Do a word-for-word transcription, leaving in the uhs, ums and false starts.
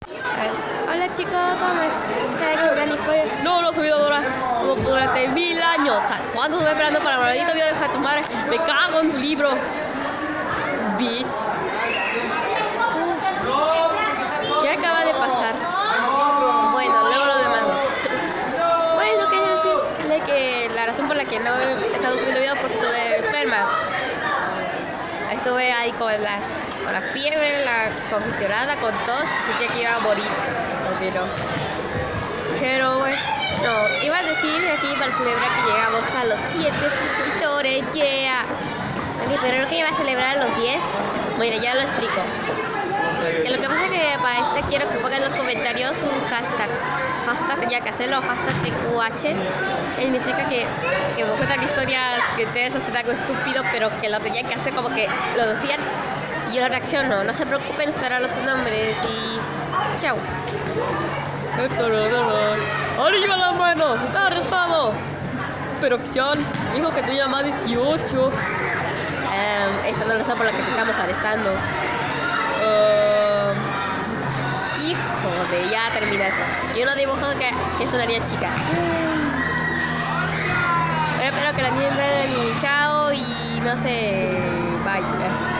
Hola chicos, ¿cómo están? No, lo he subido ahora como durante mil años. ¿Sabes cuánto estuve esperando para el maldito video de tu madre? Me cago en tu libro, bitch. ¿Qué acaba de pasar? Bueno, luego lo demando. Bueno, quería decirle que la razón por la que no he estado subiendo videos porque estuve enferma. Estuve ahí con la, con la fiebre, la congestionada, con tos, sentía que iba a morir. Pero, pero bueno, no, iba a decir aquí para celebrar que llegamos a los siete suscriptores, yeah. Okay, pero lo que iba a celebrar a los diez, mira, ya lo explico. Que lo que pasa es que para este quiero que pongan en los comentarios un hashtag. Hashtag tenía que hacerlo, hashtag T Q H. Significa que, que me cuentan historias que ustedes hacen algo estúpido, pero que lo tenían que hacer como que lo decían. Y yo reacciono. No se preocupen, esperar los nombres y chao. ¡Arriba las manos! ¡Está arrestado! Pero oficial, dijo que tenía más dieciocho. Um, esta no es la razón por la que te estamos arrestando. Uh, hijo de, ya termina esto. Yo no dibujo que, que sonaría chica. Pero espero que la entiendan y chao y no sé, bye.